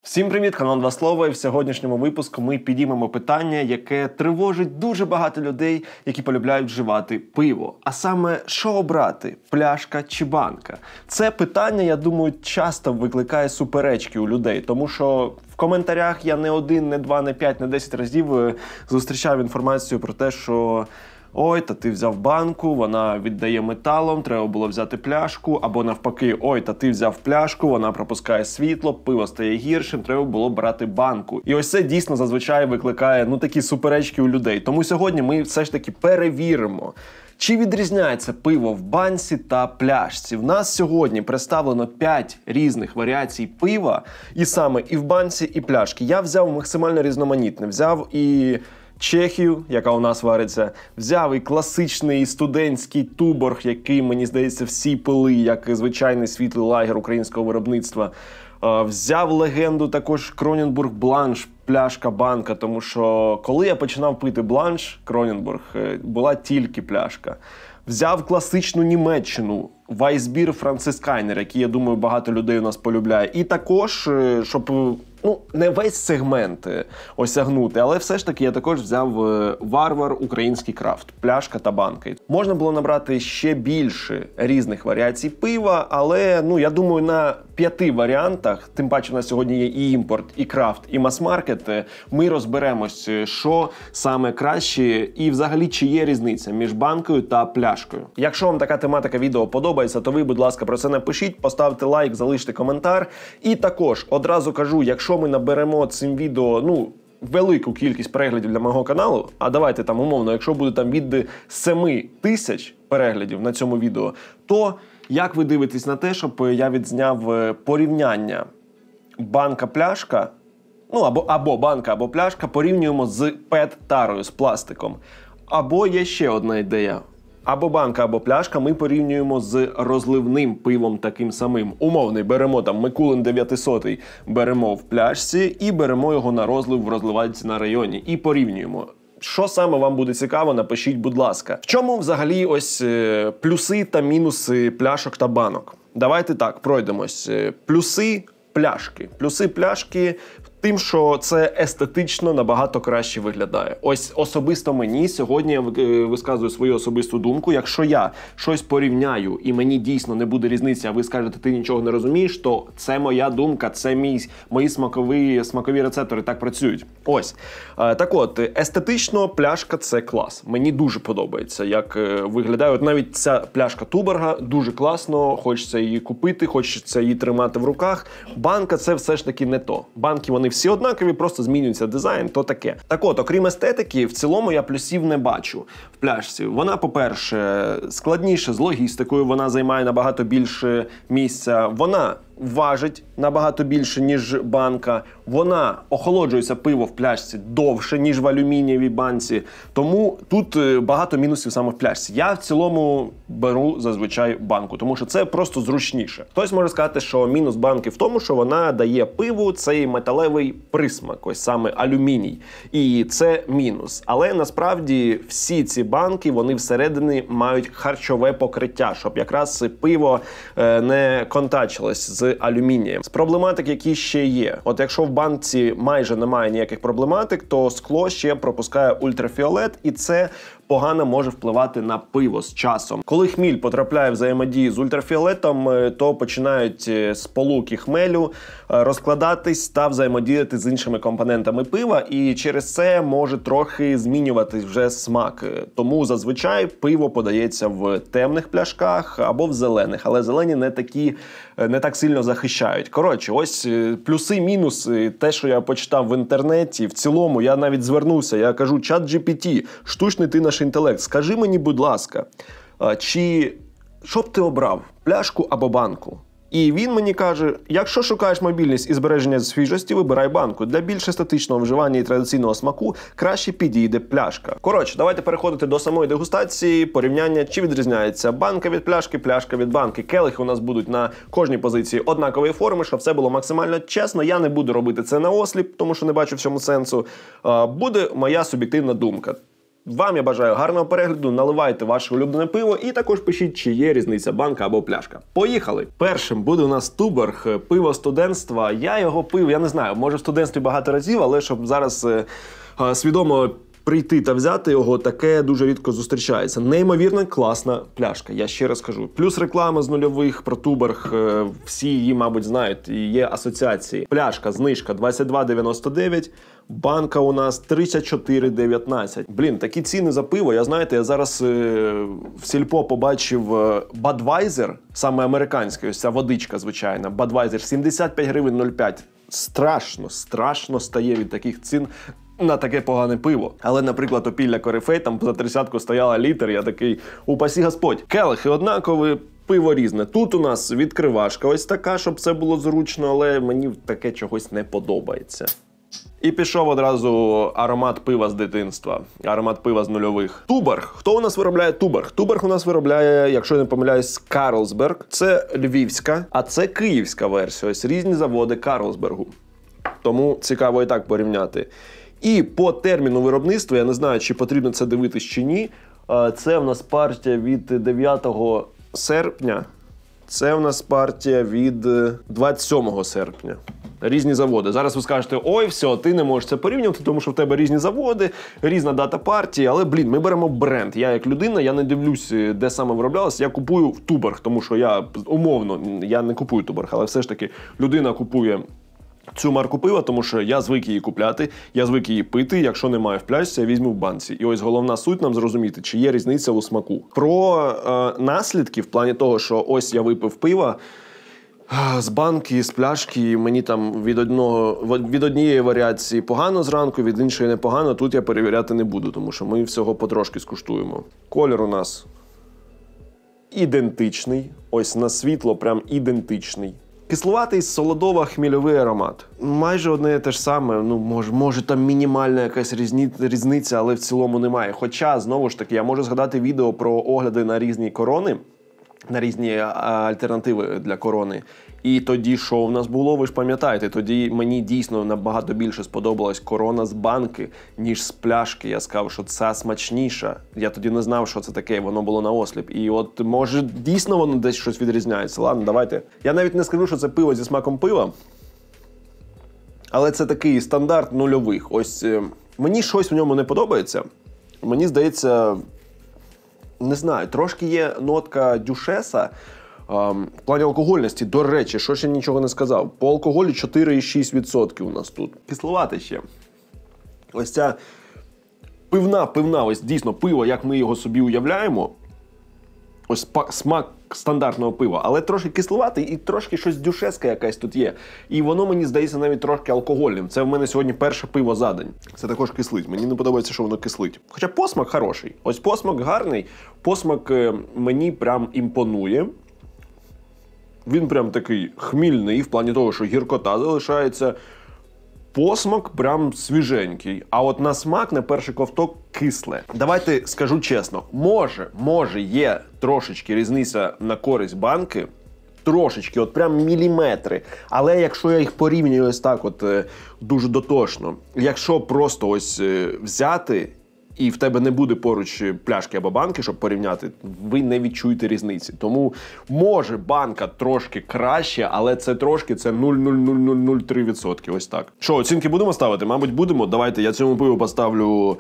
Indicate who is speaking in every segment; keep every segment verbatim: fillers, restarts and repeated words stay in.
Speaker 1: Всім привіт, канал Два Слова, і в сьогоднішньому випуску ми підіймемо питання, яке тривожить дуже багато людей, які полюбляють вживати пиво. А саме, що обрати – пляшка чи банка? Це питання, я думаю, часто викликає суперечки у людей, тому що в коментарях я не один, не два, не п'ять, не десять разів зустрічав інформацію про те, що ой, та ти взяв банку, вона віддає металом, треба було взяти пляшку, або навпаки, ой, та ти взяв пляшку, вона пропускає світло, пиво стає гіршим, треба було брати банку. І ось це дійсно зазвичай викликає, ну, такі суперечки у людей. Тому сьогодні ми все ж таки перевіримо, чи відрізняється пиво в банці та пляшці. В нас сьогодні представлено п'ять різних варіацій пива, і саме і в банці, і пляшки. Я взяв максимально різноманітне, взяв і Чехію, яка у нас вариться, взяв і класичний студентський Туборг, який, мені здається, всі пили, як звичайний світлий лагер українського виробництва. Взяв легенду також Кроненбург Бланш, пляшка, банка, тому що коли я починав пити Бланш, Кроненбург, була тільки пляшка. Взяв класичну Німеччину, Вайсбір Францискайнер, який, я думаю, багато людей у нас полюбляє. І також, щоб, ну, не весь сегмент осягнути, але все ж таки я також взяв Варвар український крафт, пляшка та банка. Можна було набрати ще більше різних варіацій пива, але, ну, я думаю, на п'яти варіантах, тим паче на сьогодні є і імпорт, і крафт, і мас-маркет, ми розберемось, що саме краще і взагалі чи є різниця між банкою та пляшкою. Якщо вам така тематика відео подобається, то ви, будь ласка, про це напишіть, поставте лайк, залиште коментар. І також одразу кажу, якщо ми наберемо цим відео, ну, велику кількість переглядів для мого каналу, а давайте там умовно, якщо буде там від семи тисяч переглядів на цьому відео, то як ви дивитесь на те, щоб я відзняв порівняння банка-пляшка, ну або, або банка, або пляшка, порівнюємо з пет-тарою, з пластиком. Або є ще одна ідея. Або банка, або пляшка ми порівнюємо з розливним пивом таким самим. Умовний, беремо там Микулин дев'ятсот, беремо в пляшці і беремо його на розлив в розливальці на районі. І порівнюємо. Що саме вам буде цікаво, напишіть, будь ласка. В чому взагалі ось е, плюси та мінуси пляшок та банок? Давайте так, пройдемось. Плюси пляшки. Плюси пляшки тим, що це естетично набагато краще виглядає. Ось особисто мені, сьогодні я висказую свою особисту думку, якщо я щось порівняю і мені дійсно не буде різниці, а ви скажете, ти нічого не розумієш, то це моя думка, це мій, мої смакові, смакові рецептори так працюють. Ось. Так от, естетично пляшка – це клас. Мені дуже подобається, як виглядає. От навіть ця пляшка Туборга дуже класно, хочеться її купити, хочеться її тримати в руках. Банка – це все ж таки не то. Банки, вони всі однакові, просто змінюється дизайн, то таке. Так от, окрім естетики, в цілому я плюсів не бачу в пляшці. Вона, по-перше, складніша з логістикою, вона займає набагато більше місця. Вона важить набагато більше, ніж банка. Вона охолоджується пиво в пляшці довше, ніж в алюмінієвій банці. Тому тут багато мінусів саме в пляшці. Я в цілому беру зазвичай банку, тому що це просто зручніше. Хтось може сказати, що мінус банки в тому, що вона дає пиву цей металевий присмак, ось саме алюміній. І це мінус. Але насправді всі ці банки, вони всередині мають харчове покриття, щоб якраз пиво не контачилось з алюмінієм. З проблематик, які ще є. От якщо в банці майже немає ніяких проблематик, то скло ще пропускає ультрафіолет, і це погано може впливати на пиво з часом. Коли хміль потрапляє в взаємодію з ультрафіолетом, то починають сполуки хмелю розкладатись та взаємодіяти з іншими компонентами пива, і через це може трохи змінюватись вже смак. Тому зазвичай пиво подається в темних пляшках або в зелених, але зелені не такі, не так сильно захищають. Коротше, ось плюси-мінуси, те, що я почитав в інтернеті, в цілому я навіть звернувся, я кажу, чат джі пі ті, штучний ти наш інтелект, скажи мені, будь ласка, чи що б ти обрав, пляшку або банку? І він мені каже, якщо шукаєш мобільність і збереження свіжості, вибирай банку. Для більш естетичного вживання і традиційного смаку краще підійде пляшка. Коротше, давайте переходити до самої дегустації, порівняння, чи відрізняється банка від пляшки, пляшка від банки. Келихи у нас будуть на кожній позиції однакової форми, щоб все було максимально чесно. Я не буду робити це на осліп, тому що не бачу в цьому сенсу. Буде моя суб'єктивна думка. Вам я бажаю гарного перегляду, наливайте ваше улюблене пиво і також пишіть, чи є різниця банка або пляшка. Поїхали! Першим буде у нас Туборг, пиво студентства. Я його пив, я не знаю, може в студентстві багато разів, але щоб зараз е, е, свідомо прийти та взяти його, таке дуже рідко зустрічається. Неймовірно класна пляшка, я ще раз кажу. Плюс реклама з нульових про Туборг, е, всі її, мабуть, знають, і є асоціації. Пляшка, знижка двадцять два дев'яносто дев'ять, банка у нас тридцять чотири дев'ятнадцять. Блін, такі ціни за пиво, я знаєте, я зараз е, в сільпо побачив е, Budweiser, саме американський, ось ця водичка звичайна, Budweiser, сімдесят п'ять гривень нуль п'ять. Страшно, страшно стає від таких цін на таке погане пиво. Але, наприклад, опілля Корифей, там за тридцятку стояла літр, я такий, упасі Господь. Келихи однакові, пиво різне. Тут у нас відкривашка ось така, щоб це було зручно, але мені таке чогось не подобається. І пішов одразу аромат пива з дитинства, аромат пива з нульових. Туборг. Хто у нас виробляє Туборг? Туборг у нас виробляє, якщо я не помиляюсь, Карлсберг. Це львівська, а це київська версія. Ось різні заводи Карлсбергу. Тому цікаво і так порівняти. І по терміну виробництва, я не знаю, чи потрібно це дивитись чи ні, це в нас партія від дев'ятого серпня, це в нас партія від двадцять сьомого серпня. Різні заводи. Зараз ви скажете, ой, все, ти не можеш це порівнювати, тому що в тебе різні заводи, різна дата партії, але, блін, ми беремо бренд. Я як людина, я не дивлюсь, де саме вироблялося, я купую в Туборг, тому що я, умовно, я не купую Туборг, але все ж таки людина купує цю марку пива, тому що я звик її купляти, я звик її пити, якщо немає в пляшці, я візьму в банці. І ось головна суть нам зрозуміти, чи є різниця у смаку. Про е, наслідки в плані того, що ось я випив пива з банки, з пляшки, мені там від одного, від однієї варіації погано зранку, від іншої непогано, тут я перевіряти не буду, тому що ми всього потрошки скуштуємо. Колір у нас ідентичний, ось на світло прям ідентичний. Кисловатий, солодово-хмільовий аромат. Майже одне і те ж саме, ну, може, може там мінімальна якась різні, різниця, але в цілому немає. Хоча, знову ж таки, я можу згадати відео про огляди на різні корони, на різні альтернативи для корони. І тоді, що в нас було, ви ж пам'ятаєте, тоді мені дійсно набагато більше сподобалась корона з банки, ніж з пляшки. Я сказав, що це смачніша. Я тоді не знав, що це таке, воно було на осліп. І от, може, дійсно воно десь щось відрізняється. Ладно, давайте. Я навіть не скажу, що це пиво зі смаком пива, але це такий стандарт нульових. Ось, мені щось в ньому не подобається. Мені здається, не знаю, трошки є нотка дюшеса, Um, в плані алкогольності, до речі, що ще нічого не сказав. По алкоголю чотири цілих шість десятих відсотка у нас тут. Кисловате ще. Ось ця пивна, пивна, ось дійсно пиво, як ми його собі уявляємо. Ось смак стандартного пива, але трошки кисловатий і трошки щось дюшеске якась тут є. І воно, мені здається, навіть трошки алкогольним. Це в мене сьогодні перше пиво за день. Це також кислить. Мені не подобається, що воно кислить. Хоча посмак хороший. Ось посмак гарний. Посмак мені прям імпонує. Він прям такий хмільний, в плані того, що гіркота залишається. Посмак прям свіженький. А от на смак, на перший ковток, кисле. Давайте скажу чесно. Може, може є трошечки різниця на користь банки. Трошечки, от прям міліметри. Але якщо я їх порівнюю ось так от дуже дотошно. Якщо просто ось взяти і в тебе не буде поруч пляшки або банки, щоб порівняти, ви не відчуєте різниці. Тому може банка трошки краще, але це трошки, це нуль цілих нуль нуль нуль три відсотка. Ось так. Що, оцінки будемо ставити? Мабуть, будемо. Давайте, я цьому пиву поставлю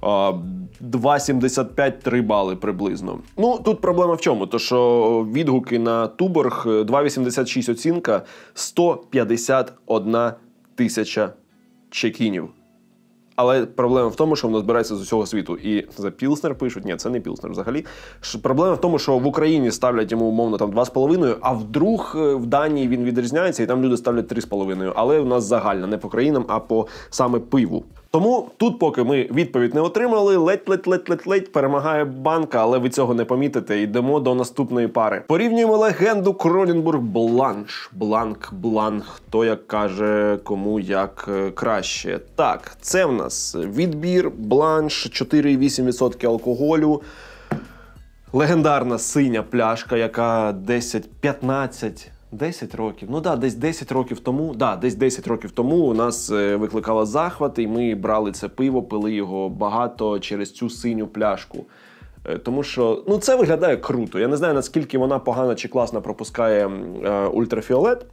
Speaker 1: два сімдесят п'ять - три бали приблизно. Ну, тут проблема в чому? То, що відгуки на Туборг два вісімдесят шість оцінка, сто п'ятдесят одна тисяча чекінів. Але проблема в тому, що воно збирається з усього світу. І за Пілснер пишуть, ні, це не Пілснер взагалі. Проблема в тому, що в Україні ставлять йому, умовно, там два з половиною, а вдруг в Данії він відрізняється, і там люди ставлять три з половиною. Але у нас загальна, не по країнам, а по саме пиву. Тому тут, поки ми відповідь не отримали, ледь-ледь-ледь-ледь перемагає банка, але ви цього не помітите. Йдемо до наступної пари. Порівнюємо легенду Кроненбург Бланш. Бланк, бланк, хто як каже, кому як краще. Так, це в нас відбір Бланш, чотири цілих вісім десятих відсотка алкоголю. Легендарна синя пляшка, яка десять п'ятнадцять десять років. Ну да, десь десять років тому. Да, десь десять років тому у нас е, викликало захват, і ми брали це пиво, пили його багато через цю синю пляшку. Е, тому що, ну, це виглядає круто. Я не знаю, наскільки вона погано чи класно пропускає е, ультрафіолет,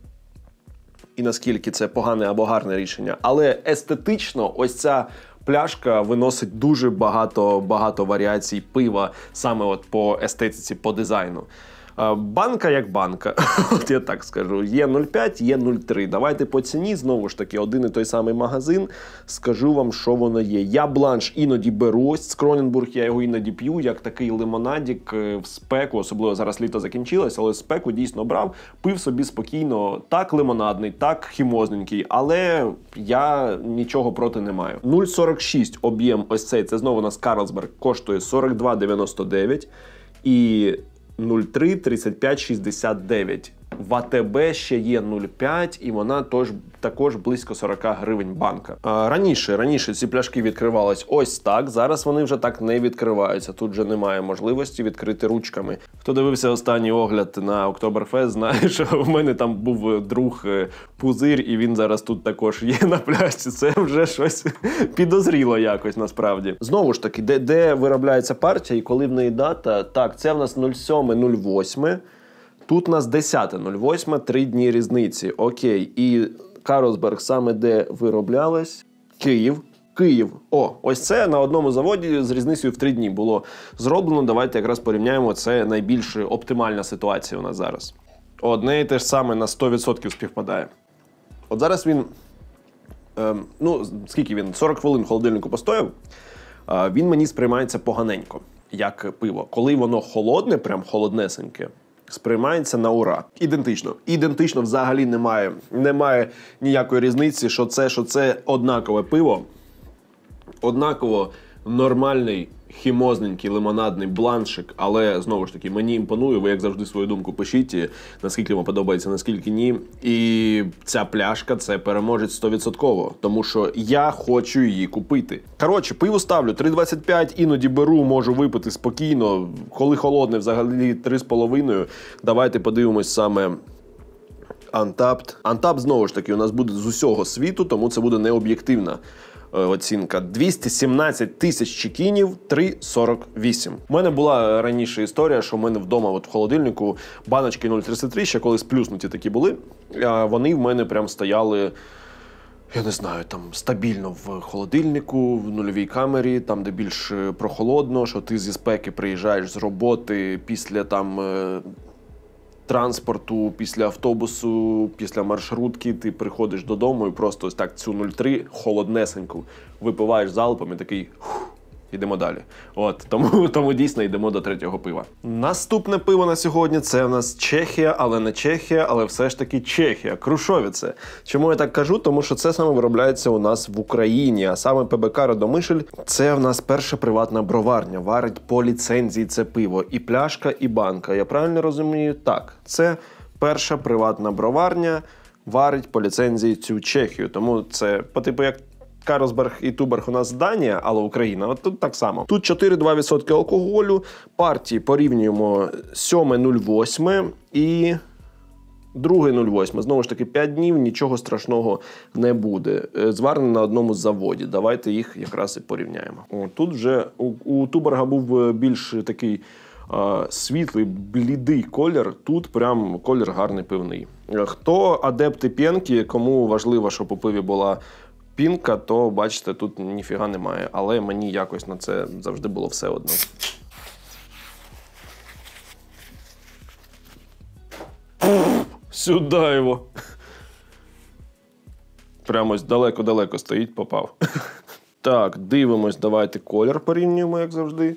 Speaker 1: і наскільки це погане або гарне рішення. Але естетично ось ця пляшка виносить дуже багато, багато варіацій пива саме от по естетиці, по дизайну. Банка як банка, от я так скажу. Є нуль п'ять, є нуль три. Давайте по ціні, знову ж таки, один і той самий магазин. Скажу вам, що воно є. Я бланш іноді беру, ось з Кроненбург, я його іноді п'ю, як такий лимонадік в спеку, особливо зараз літо закінчилось, але в спеку дійсно брав, пив собі спокійно, так лимонадний, так хімозненький, але я нічого проти не маю. нуль сорок шість об'єм ось цей, це знову у нас Карлсберг, коштує сорок два дев'яносто дев'ять і нуль три тридцять п'ять шістдесят дев'ять. В АТБ ще є нуль п'ять, і вона тож, також близько сорок гривень банка. А, раніше, раніше ці пляшки відкривались ось так, зараз вони вже так не відкриваються. Тут вже немає можливості відкрити ручками. Хто дивився останній огляд на Октоберфест, знає, що в мене там був друг Пузир, і він зараз тут також є на пляшці. Це вже щось підозріло якось насправді. Знову ж таки, де, де виробляється партія і коли в неї дата? Так, це в нас нуль сім нуль вісім. Тут у нас десяте нуль восьме, три дні різниці. Окей. І Карлсберг саме де вироблялась? Київ. Київ. О, ось це на одному заводі з різницею в три дні було зроблено. Давайте якраз порівняємо. Це найбільш оптимальна ситуація у нас зараз. Одне і те ж саме на сто відсотків співпадає. От зараз він, е, ну, скільки він? сорок хвилин в холодильнику постояв. Е, він мені сприймається поганенько, як пиво. Коли воно холодне, прям холоднесеньке, сприймається на ура. Ідентично. Ідентично взагалі немає, немає ніякої різниці, що це, що це однакове пиво, однаково нормальний, хімозненький, лимонадний бланшик, але, знову ж таки, мені імпонує, ви, як завжди, свою думку пишіть, наскільки вам подобається, наскільки ні. І ця пляшка – це переможець сто відсотків, тому що я хочу її купити. Коротше, пиво ставлю три двадцять п'ять, іноді беру, можу випити спокійно, коли холодне, взагалі три з половиною. Давайте подивимось саме Untapped. Untapped, знову ж таки, у нас буде з усього світу, тому це буде не об'єктивна оцінка. двісті сімнадцять тисяч чекінів, три сорок вісім. У мене була раніше історія, що в мене вдома от в холодильнику баночки нуль тридцять три, ще коли сплюснуті такі були, вони в мене прям стояли, я не знаю, там стабільно в холодильнику, в нульовій камері, там де більш прохолодно, що ти зі спеки приїжджаєш з роботи після там транспорту, після автобусу, після маршрутки, ти приходиш додому і просто ось так цю нуль три холоднесеньку випиваєш залпом і такий фух, йдемо далі. От, тому, тому дійсно йдемо до третього пива. Наступне пиво на сьогодні – це в нас Чехія, але не Чехія, але все ж таки Чехія, Крушовіце. Чому я так кажу? Тому що це саме виробляється у нас в Україні, а саме ПБК «Радомишль» – це в нас перша приватна броварня, варить по ліцензії це пиво. І пляшка, і банка. Я правильно розумію? Так, це перша приватна броварня, варить по ліцензії цю Чехію. Тому це по типу як Карлсберг і Туберг у нас Данія, але Україна, от тут так само. Тут чотири цілих два десятих відсотка алкоголю, партії порівнюємо сьоме нуль восьме і друге нуль восьме. Знову ж таки, п'ять днів, нічого страшного не буде. Зварене на одному заводі. Давайте їх якраз і порівняємо. О, тут вже у, у Туберга був більш такий а, світлий, блідий колір. Тут прям колір гарний пивний. Хто адепти п'янки, кому важливо, щоб у пиві була пінка, то, бачите, тут ніфіга немає. Але мені якось на це завжди було все одно. Сюди його. Прямо ось далеко-далеко стоїть, попав. Так, дивимось, давайте колір порівнюємо, як завжди.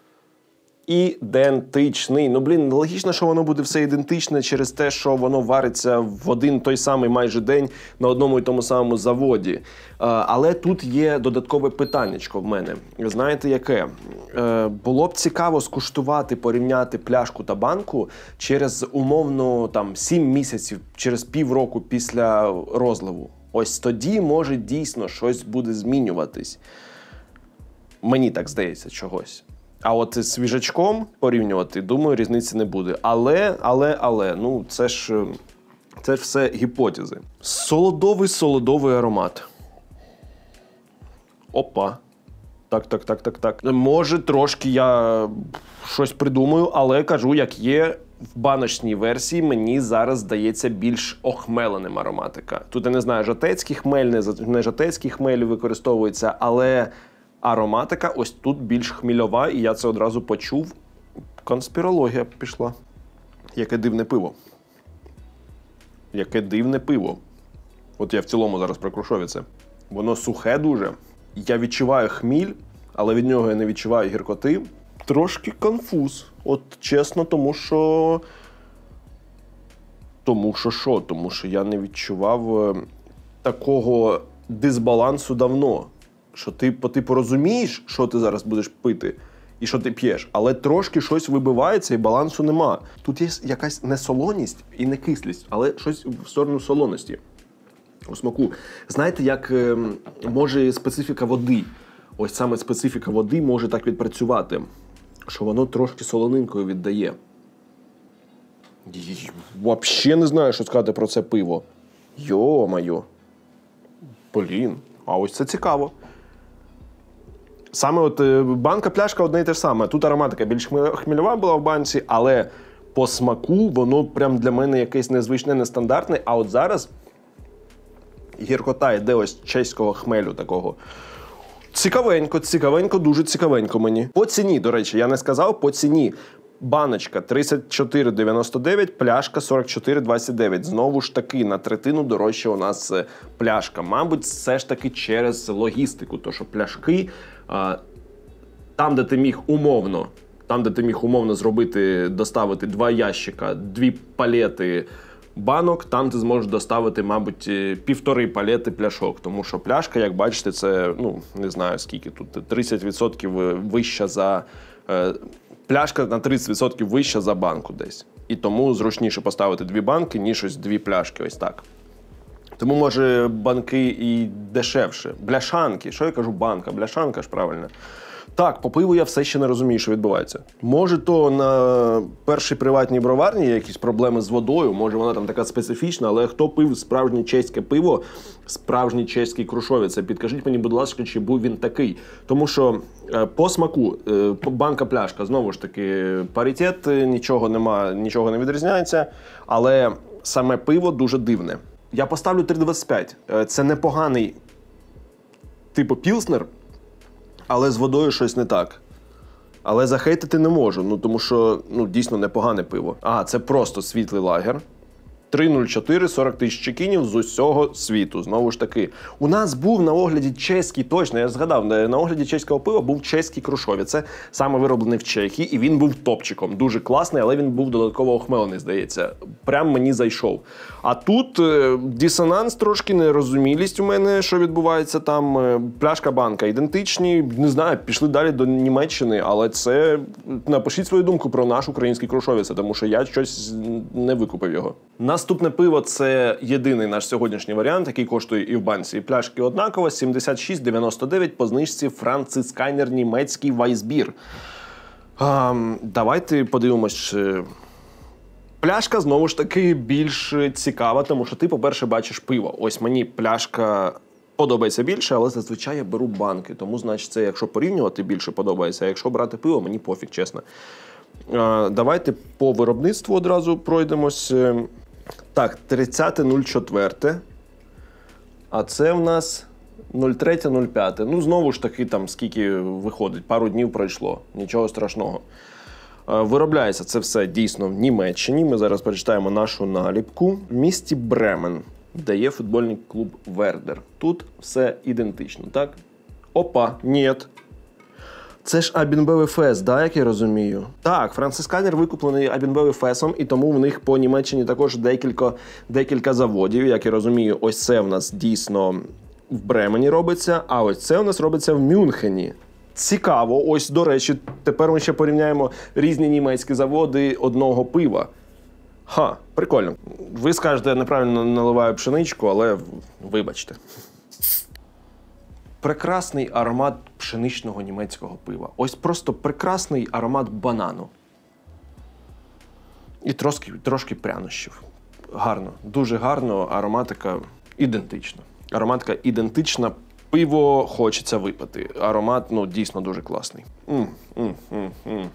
Speaker 1: Ідентичний. Ну, блін, логічно, що воно буде все ідентичне через те, що воно вариться в один той самий майже день на одному і тому самому заводі. Але тут є додаткове питаннячко в мене. Знаєте, яке? Було б цікаво скуштувати, порівняти пляшку та банку через умовно там сім місяців, через півроку після розливу. Ось тоді, може, дійсно щось буде змінюватись. Мені так здається чогось. А от з свіжачком порівнювати, думаю, різниці не буде. Але, але, але, ну, це ж Це ж все гіпотези. Солодовий-солодовий аромат. Опа. Так, так, так, так, так. Може, трошки я щось придумаю, але кажу, як є, в баночній версії мені зараз здається більш охмеленим ароматика. Тут, я не знаю, жатецький хмель, не жатецький хмель використовується, але ароматика ось тут більш хмільова, і я це одразу почув. Конспірологія пішла. Яке дивне пиво. Яке дивне пиво. От я в цілому зараз про Крушові це. Воно сухе дуже. Я відчуваю хміль, але від нього я не відчуваю гіркоти. Трошки конфуз. От чесно, тому що... Тому що що? Тому що я не відчував такого дисбалансу давно. Що ти, типу, розумієш, що ти зараз будеш пити і що ти п'єш, але трошки щось вибивається і балансу нема. Тут є якась не солоність і не кислість, але щось в сторону солоності. У смаку. Знаєте, як е, може специфіка води, ось саме специфіка води може так відпрацювати, що воно трошки солонинкою віддає. Взагалі не знаю, що сказати про це пиво. Йо-моє. Блін, а ось це цікаво. Саме от банка-пляшка одне і те ж саме. Тут ароматика більш хмільова була в банці, але по смаку воно прям для мене якесь незвичне, нестандартне. А от зараз гіркота йде ось чеського хмелю такого. Цікавенько, цікавенько, дуже цікавенько мені. По ціні, до речі, я не сказав, по ціні. Баночка тридцять чотири дев'яносто дев'ять, пляшка сорок чотири двадцять дев'ять. Знову ж таки, на третину дорожче у нас пляшка. Мабуть, все ж таки через логістику. То, що пляшки, там, де ти міг умовно, там, де ти міг умовно зробити, доставити два ящика, дві палети банок, там ти зможеш доставити, мабуть, півтори палети пляшок. Тому що пляшка, як бачите, це, ну, не знаю скільки тут, тридцять відсотків вища за... Пляшка на тридцять відсотків вища за банку десь. І тому зручніше поставити дві банки, ніж ось дві пляшки, ось так. Тому, може, банки і дешевше. Бляшанки. Що я кажу банка? Бляшанка ж правильно. Так, по пиву я все ще не розумію, що відбувається. Може, то на першій приватній броварні є якісь проблеми з водою, може вона там така специфічна, але хто пив справжнє чеське пиво, справжній чеський Крушовець, підкажіть мені, будь ласка, чи був він такий. Тому що е, по смаку, е, банка-пляшка, знову ж таки, паритет, нічого нема, нічого не відрізняється, але саме пиво дуже дивне. Я поставлю три двадцять п'ять. Е, це непоганий типу пілснер, але з водою щось не так. Але захейтити не можу, ну тому що, ну, дійсно непогане пиво. А, це просто світлий лагер. три нуль чотири, сорок тисяч чекінів з усього світу. Знову ж таки, у нас був на огляді чеський, точно, я згадав, на огляді чеського пива був чеський Крушові. Це саме вироблений в Чехії, і він був топчиком. Дуже класний, але він був додатково охмелений, здається. Прям мені зайшов. А тут е, дисонанс трошки, нерозумілість у мене, що відбувається там. Е, пляшка-банка ідентичні, не знаю, пішли далі до Німеччини, але це... Напишіть свою думку про наш український Крушовець, тому що я щось не викупив його. Наступне пиво – це єдиний наш сьогоднішній варіант, який коштує і в банці, і пляшки однаково. сімдесят шість дев'яносто дев'ять по знижці Францискайнер німецький Вайсбір. А, давайте подивимось. Пляшка, знову ж таки, більш цікава, тому що ти, по-перше, бачиш пиво. Ось мені пляшка подобається більше, але зазвичай я беру банки. Тому, значить, це, якщо порівнювати, більше подобається. А якщо брати пиво, мені пофіг, чесно. А, давайте по виробництву одразу пройдемось. Так, тридцяте нуль чотири. А це в нас нуль третє нуль п'яте. Ну, знову ж таки, там, скільки виходить, пару днів пройшло. Нічого страшного. Виробляється це все дійсно в Німеччині. Ми зараз прочитаємо нашу наліпку. В місті Бремен, де є футбольний клуб Вердер. Тут все ідентично, так? Опа, ні. Це ж Абінбеве Фес, да, як я розумію? Так, Францискайнер викуплений Абінбеве Фесом, і тому в них по Німеччині також декілька, декілька заводів. Як я розумію, ось це в нас дійсно в Бремені робиться, а ось це в нас робиться в Мюнхені. Цікаво. Ось, до речі, тепер ми ще порівняємо різні німецькі заводи одного пива. Ха, прикольно. Ви скажете, я неправильно наливаю пшеничку, але вибачте. Прекрасний аромат пшеничного німецького пива. Ось просто прекрасний аромат банану. І трошки, трошки прянощів. гарно, дуже гарно, ароматика ідентична. Ароматика ідентична, пиво хочеться випити. Аромат, ну, дійсно дуже класний. М -м -м -м.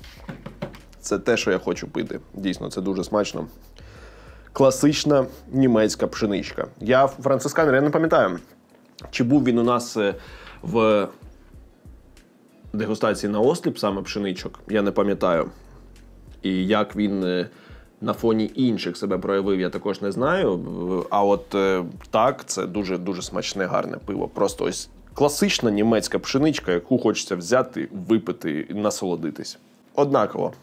Speaker 1: Це те, що я хочу пити. Дійсно, це дуже смачно. Класична німецька пшеничка. Я францисканер, я не пам'ятаю, чи був він у нас в дегустації на осліп, саме пшеничок, я не пам'ятаю. І як він на фоні інших себе проявив, я також не знаю. А от так, це дуже-дуже смачне, гарне пиво. Просто ось класична німецька пшеничка, яку хочеться взяти, випити і насолодитись. Однаково.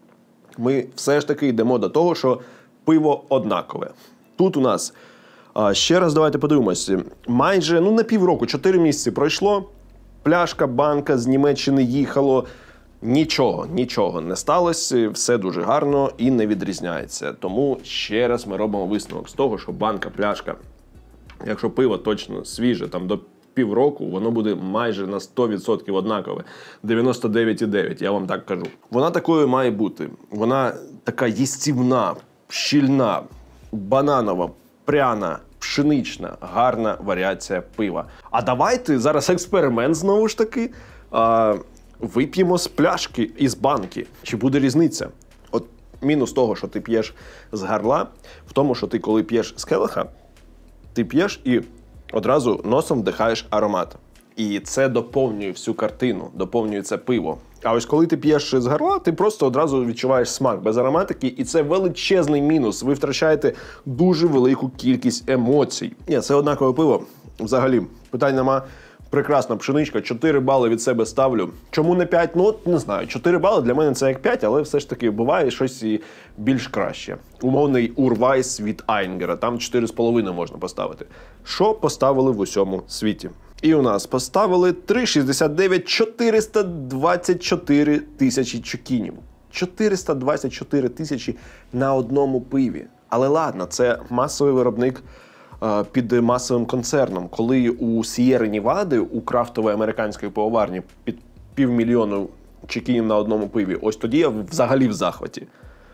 Speaker 1: Ми все ж таки йдемо до того, що пиво однакове. Тут у нас, а, ще раз давайте подивимося, майже, ну не півроку, чотири місяці пройшло, пляшка, банка з Німеччини їхало, нічого, нічого не сталося, все дуже гарно і не відрізняється. Тому ще раз ми робимо висновок з того, що банка, пляшка, якщо пиво точно свіже, там до півроку, воно буде майже на сто відсотків однакове. дев'яносто дев'ять цілих дев'ять відсотка, я вам так кажу. Вона такою має бути. Вона така їстівна, щільна, бананова, пряна, пшенична, гарна варіація пива. А давайте зараз експеримент знову ж таки. А, вип'ємо з пляшки із банки. Чи буде різниця? От мінус того, що ти п'єш з горла, в тому, що ти коли п'єш з келиха, ти п'єш і одразу носом вдихаєш аромат. І це доповнює всю картину, доповнює це пиво. А ось коли ти п'єш з горла, ти просто одразу відчуваєш смак без ароматики, і це величезний мінус. Ви втрачаєте дуже велику кількість емоцій. Ні, це однакове пиво. Взагалі, питань нема. Прекрасна пшеничка, чотири бали від себе ставлю. Чому не п'ять? Ну, не знаю. чотири бали для мене це як п'ять, але все ж таки буває щось і більш краще. Умовний Урвайс від Айнгера, там чотири з половиною можна поставити. Що поставили в усьому світі? І у нас поставили три шістдесят дев'ять чотириста двадцять чотири тисячі чекінів. чотириста двадцять чотири тисячі на одному пиві. Але ладно, це масовий виробник під масовим концерном. Коли у Сієри Нівади, у крафтової американської пивоварні під півмільйону чекінів на одному пиві, ось тоді я взагалі в захваті.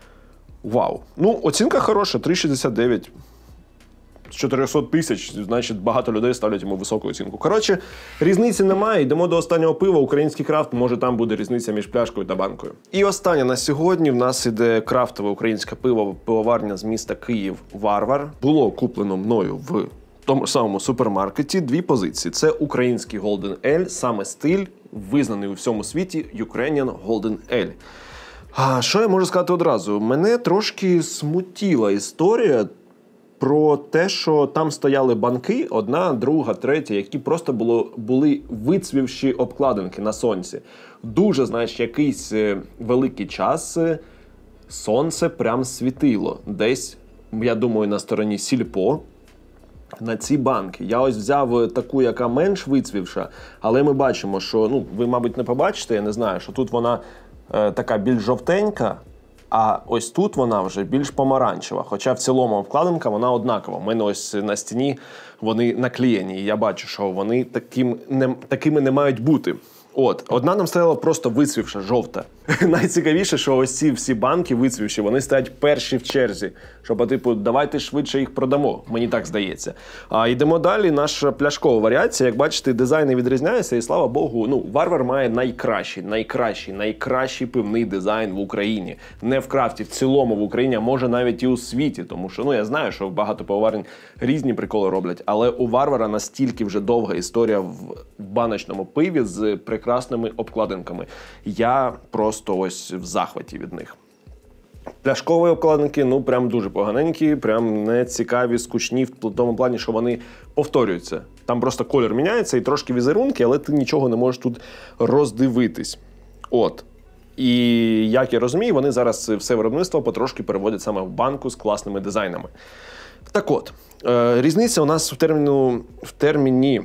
Speaker 1: Вау. Ну, оцінка хороша, три шістдесят дев'ять з чотирьохсот тисяч, значить, багато людей ставлять йому високу оцінку. Коротше, різниці немає, йдемо до останнього пива, український крафт, може там буде різниця між пляшкою та банкою. І останнє на сьогодні в нас іде крафтове українське пиво, пивоварня з міста Київ «Варвар». Було куплено мною в тому самому супермаркеті дві позиції. Це український Golden Ale, саме стиль, визнаний у всьому світі Ukrainian Golden Ale. А що я можу сказати одразу? Мене трошки смутіла історія про те, що там стояли банки, одна, друга, третя, які просто було, були вицвівші обкладинки на сонці. Дуже, знаєш, якийсь великий час сонце прям світило. Десь, я думаю, на стороні Сільпо, на ці банки. Я ось взяв таку, яка менш вицвівша, але ми бачимо, що, ну, ви, мабуть, не побачите, я не знаю, що тут вона е, така більш жовтенька, а ось тут вона вже більш помаранчева. Хоча в цілому обкладинка вона однакова. У мене ось на стіні вони наклеєні. І я бачу, що вони таким не, такими не мають бути. От, одна нам стояла просто вицвівша, жовта. Найцікавіше, що ось ці всі банки вицвівші, вони стоять перші в черзі. Щоб, типу, давайте швидше їх продамо, мені так здається. А йдемо далі, наша пляшкова варіація. Як бачите, дизайн не відрізняється, і слава Богу, ну, Варвар має найкращий, найкращий, найкращий пивний дизайн в Україні. Не в крафті, в цілому в Україні, а може навіть і у світі. Тому що, ну, я знаю, що багато пивоварень різні приколи роблять, але у Варвара настільки вже довга історія в баночному пиві з прекрасними обкладинками. Я просто Просто ось в захваті від них. Пляшкові обкладинки, ну, прям дуже поганенькі, прям не цікаві, скучні в тому плані, що вони повторюються. Там просто колір міняється і трошки візерунки, але ти нічого не можеш тут роздивитись. От. І, як я розумію, вони зараз все виробництво потрошки переводять саме в банку з класними дизайнами. Так от, е, різниця у нас в, терміну, в терміні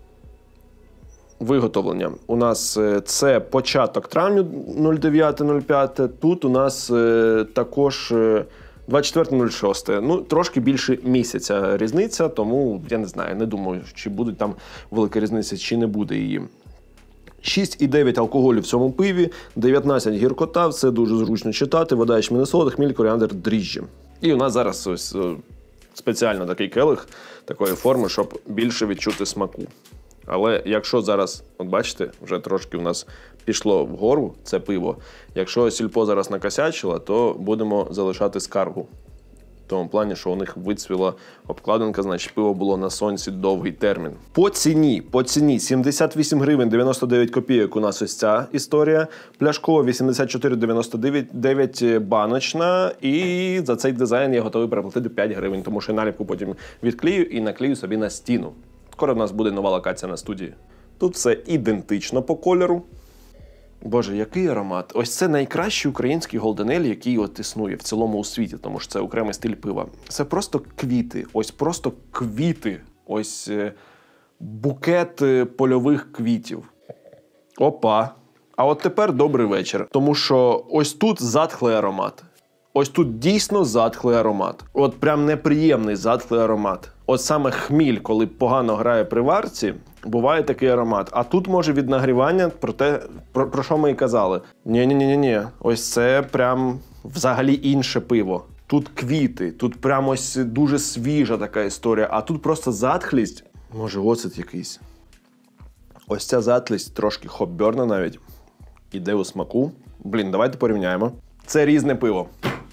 Speaker 1: виготовлення. У нас це початок травня дев'яте п'яте, тут у нас також двадцять четверте шосте. Ну, трошки більше місяця різниця, тому я не знаю, не думаю, чи буде там велика різниця, чи не буде її. шість і дев'ять алкоголю в цьому пиві, дев'ятнадцять гіркота, все дуже зручно читати, вода ячменний солод, хміль, коріандр, дріжджі. І у нас зараз ось спеціально такий келих такої форми, щоб більше відчути смаку. Але якщо зараз, от бачите, вже трошки у нас пішло вгору це пиво, якщо сільпо зараз накосячило, то будемо залишати скаргу. В тому плані, що у них вицвіла обкладинка, значить пиво було на сонці довгий термін. По ціні, по ціні сімдесят вісім гривень дев'яносто дев'ять копійок у нас ось ця історія. Пляшкова вісімдесят чотири дев'яносто дев'ять баночна. І за цей дизайн я готовий переплатити п'ять гривень, тому що наліпку потім відклею і наклею собі на стіну. Скоро в нас буде нова локація на студії. Тут все ідентично по кольору. Боже, який аромат. Ось це найкращий український Golden Ale, який от існує в цілому у світі, тому що це окремий стиль пива. Це просто квіти. Ось просто квіти. Ось е, букет е, польових квітів. Опа. А от тепер добрий вечір. Тому що ось тут затхлий аромат. Ось тут дійсно затхлий аромат. От прям неприємний затхлий аромат. От саме хміль, коли погано грає при варці, буває такий аромат. А тут може від нагрівання про те, про, про що ми і казали. Ні-ні-ні-ні, ось це прям взагалі інше пиво. Тут квіти, тут прям ось дуже свіжа така історія. А тут просто затхлість. Може оцет якийсь. Ось ця затхлість трошки хопберна навіть. Іде у смаку. Блін, давайте порівняємо. Це різне пиво.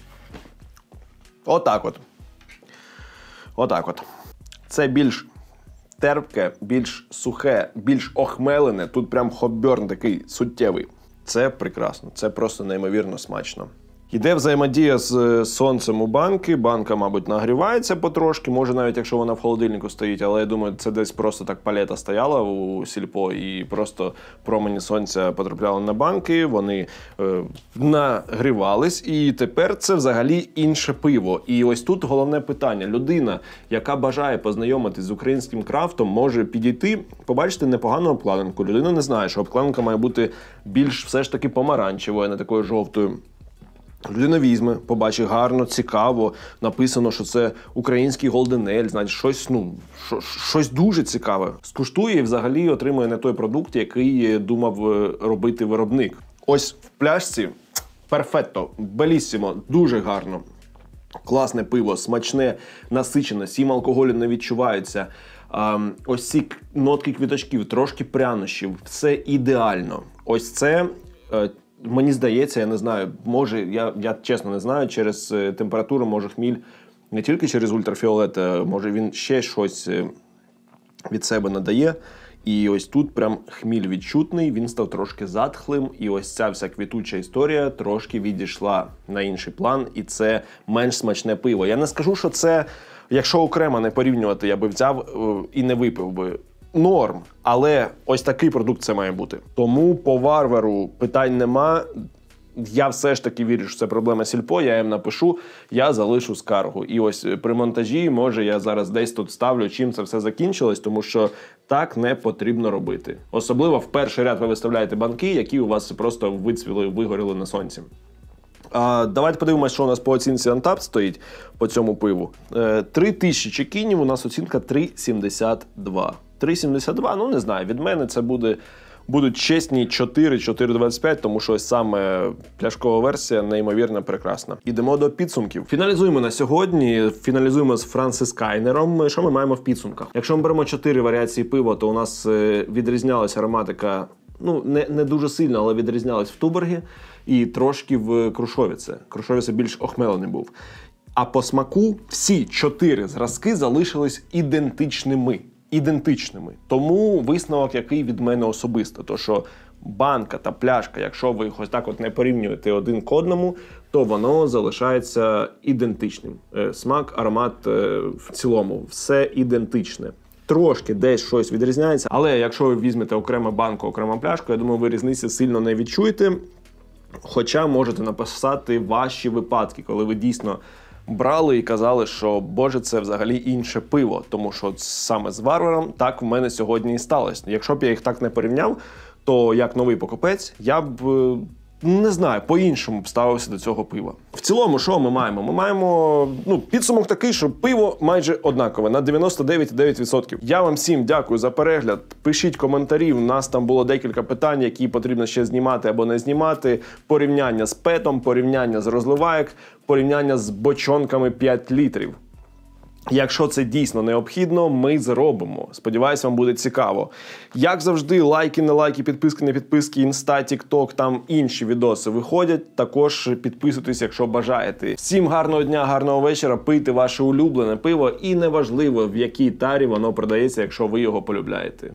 Speaker 1: Отак от. Отак от. Це більш терпке, більш сухе, більш охмелене. Тут прям хопберн такий суттєвий. Це прекрасно. Це просто неймовірно смачно. Йде взаємодія з сонцем у банки. Банка, мабуть, нагрівається потрошки. Може, навіть якщо вона в холодильнику стоїть. Але я думаю, це десь просто так палета стояла у сільпо. І просто промені сонця потрапляли на банки. Вони е, нагрівались. І тепер це взагалі інше пиво. І ось тут головне питання. Людина, яка бажає познайомитись з українським крафтом, може підійти, побачити непогану обкладинку. Людина не знає, що обкладинка має бути більш все ж таки помаранчевою, а не такою жовтою. Людина візьме, побачить гарно, цікаво, написано, що це український Golden Ale, значить щось, ну, щось дуже цікаве. Скуштує і взагалі отримує не той продукт, який думав робити виробник. Ось в пляшці перфетто, беліссимо, дуже гарно. Класне пиво, смачне, насичене, сім алкоголю не відчувається. А, ось ці нотки квіточків, трошки прянощів, все ідеально. Ось це... Мені здається, я не знаю, може, я, я чесно не знаю, через температуру, може хміль, не тільки через ультрафіолет, може він ще щось від себе надає. І ось тут прям хміль відчутний, він став трошки затхлим, і ось ця вся квітуча історія трошки відійшла на інший план, і це менш смачне пиво. Я не скажу, що це, якщо окремо не порівнювати, я би взяв і не випив би. Норм, але ось такий продукт це має бути. Тому по варвару питань нема. Я все ж таки вірю, що це проблема сільпо, я їм напишу, я залишу скаргу. І ось при монтажі, може, я зараз десь тут ставлю, чим це все закінчилось, тому що так не потрібно робити. Особливо в перший ряд ви виставляєте банки, які у вас просто вицвіли, вигоріли на сонці. А, давайте подивимося, що у нас по оцінці Untappd стоїть по цьому пиву. Е, три тисячі чекінів, у нас оцінка три сімдесят два. три сімдесят два, ну не знаю, від мене це буде, будуть чесні чотири, чотири двадцять п'ять, тому що ось саме пляшкова версія неймовірно прекрасна. Ідемо до підсумків. Фіналізуємо на сьогодні, фіналізуємо з Франсискайнером. Що ми маємо в підсумках? Якщо ми беремо чотири варіації пива, то у нас відрізнялася ароматика, ну не, не дуже сильно, але відрізнялась в Туборгі і трошки в Крушовіце. Крушовіце більш охмелений був. А по смаку всі чотири зразки залишились ідентичними. Ідентичними. Тому висновок, який від мене особисто, то що банка та пляшка, якщо ви їх ось так от не порівнюєте один к одному, то воно залишається ідентичним. Смак, аромат в цілому, все ідентичне. Трошки десь щось відрізняється, але якщо ви візьмете окрему банку, окрему пляшку, я думаю, ви різниці сильно не відчуєте. Хоча можете написати ваші випадки, коли ви дійсно брали і казали, що, боже, це взагалі інше пиво. Тому що саме з варваром так в мене сьогодні і сталося. Якщо б я їх так не порівняв, то як новий покупець, я б не знаю, по-іншому б ставився до цього пива. В цілому, що ми маємо? Ми маємо, ну, підсумок такий, що пиво майже однакове, на дев'яносто дев'ять цілих дев'ять десятих відсотка. Я вам всім дякую за перегляд. Пишіть коментарі, у нас там було декілька питань, які потрібно ще знімати або не знімати. Порівняння з петом, порівняння з розливайок, порівняння з бочонками п'ять літрів. Якщо це дійсно необхідно, ми зробимо. Сподіваюсь, вам буде цікаво. Як завжди, лайки, не лайки, підписки, не підписки, інста, тікток, там інші відоси виходять. Також підписуйтесь, якщо бажаєте. Всім гарного дня, гарного вечора, пийте ваше улюблене пиво і неважливо, в якій тарі воно продається, якщо ви його полюбляєте.